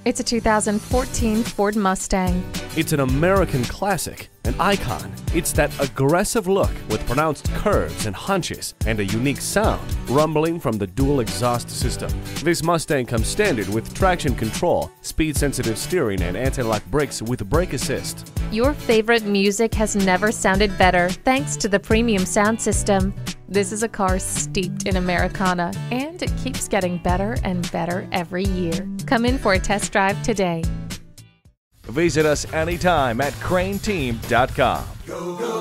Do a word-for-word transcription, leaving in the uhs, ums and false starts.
It's a two thousand fourteen Ford Mustang. It's an American classic, an icon. It's that aggressive look with pronounced curves and hunches and a unique sound rumbling from the dual exhaust system. This Mustang comes standard with traction control, speed-sensitive steering, and anti-lock brakes with brake assist. Your favorite music has never sounded better thanks to the premium sound system. This is a car steeped in Americana, and it keeps getting better and better every year. Come in for a test drive today. Visit us anytime at crane team dot com. Go, go.